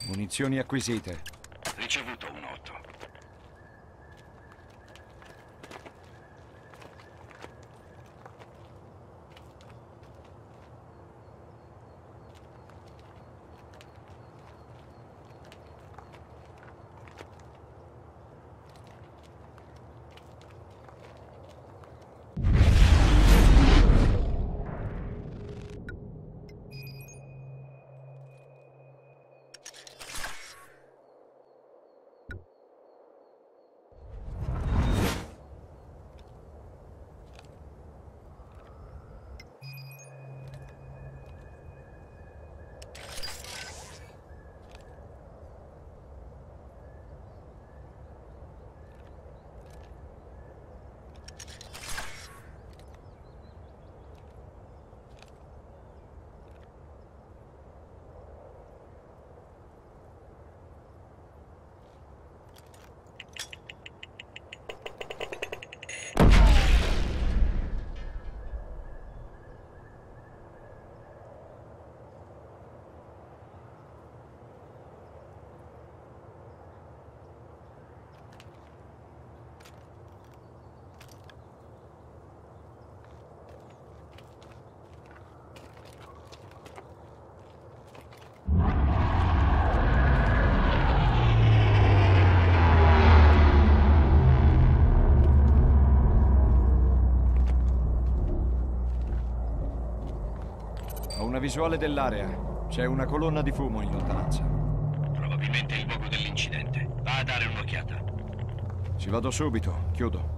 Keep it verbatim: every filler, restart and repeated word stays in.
Munizioni acquisite. Ricevuto un otto. Ho una visuale dell'area. C'è una colonna di fumo in lontananza. Probabilmente il luogo dell'incidente. Va a dare un'occhiata. Ci vado subito. Chiudo.